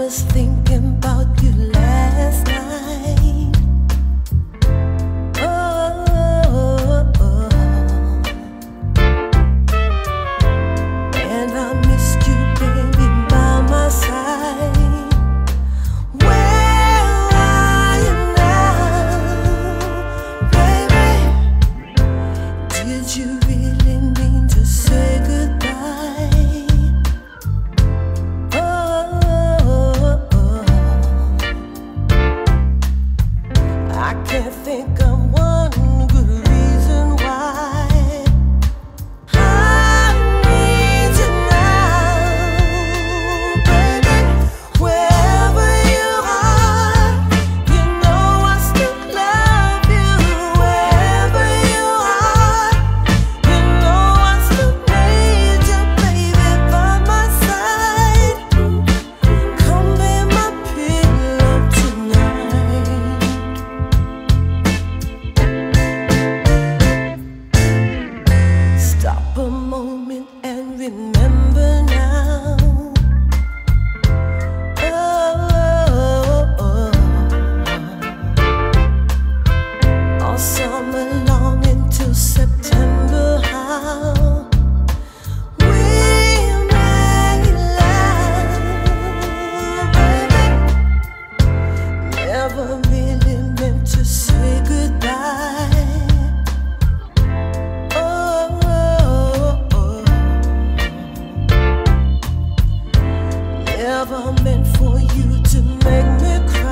was thinking about you last night. And I missed you, baby, by my side. Where are you now, baby? Did you really mean to say goodbye? I can't think of one good reason why I need you now, baby. Wherever you are, you know I still love you. Wherever you are, you know I still need you, baby, by my side. Come be my pillow tonight. Stop a moment and remember now. All summer long until September, how we made love, baby. Never really meant to say goodbye. Never meant for you to make me cry.